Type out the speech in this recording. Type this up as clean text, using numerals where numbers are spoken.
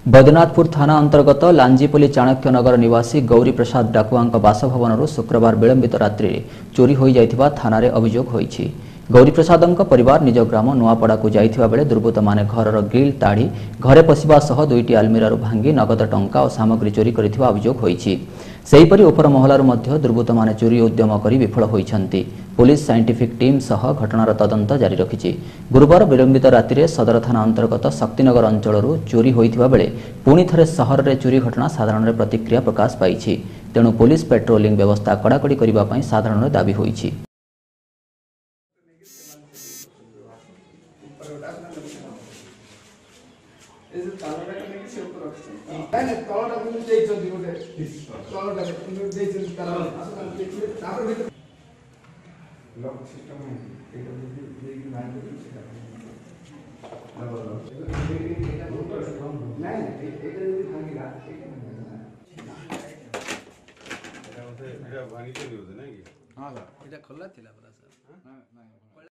बैद्यनाथपुर थाना अंतर्गत लांजीपल्ली चाणक्यनगर निवासी गौरी प्रसाद डाकुआ बासभवन शुक्रवार विलंबित रात्रि चोरी हो जाइथिबा थानारे अभियोग होईछि। गौरी प्रसाद परिवार निज ग्राम नुआपड़ा को जाइथिबा बेले दुर्बृत्त माने घरर ग्रिल ताड़ी घरे पशिबा सह दुईटी आलमिरारू भांगी नगद टंका और सामग्री चोरी करिथिबा अभियोग होईछि। सेहीपरि उपर महलारू मध्य दुर्बृत्त माने चोरी उद्यम करी विफल होईछन्ति। पुलिस साइंटिफिक टीम सह घटनार तदंत जारी रखिछि। गुरुवार विलंबित राति सदर थाना अंतर्गत शक्तिनगर अंचलरू चोरी होइथिबा बेले पुणी थरे सहर रे चोरी घटना साधारण प्रतिक्रिया प्रकाश पाइछि। तेणु पुलिस पेट्रोलिंग व्यवस्था कड़ाकड़ी करिबा पई साधारण दाबी होइछि। लॉक सिस्टम है भांगी तो नहीं होता ना। हाँ सर, ये खोला थिला पता सर।